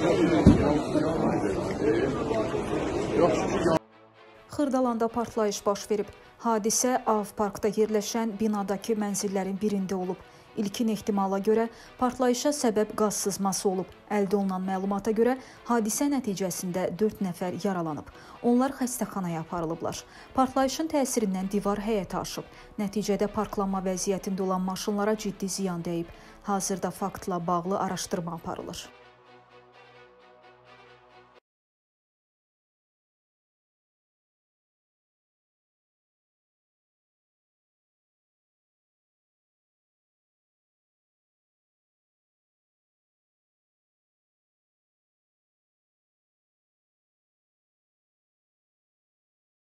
Xırdalanda partlayış baş verib. Hadisə Avparkda yerləşən binadakı mənzillərin birində olub. İlkin ehtimala görə partlayışa səbəb qaz sızması olub. Əldə olunan məlumata görə hadisə nəticəsində 4 nəfər yaralanıb. Onlar xəstəxanaya aparılıblar. Partlayışın təsirindən divar həyətə aşıb. Nəticədə parklanma vəziyyətində olan maşınlara ciddi ziyan dəyib. Hazırda faktla bağlı araşdırma aparılır.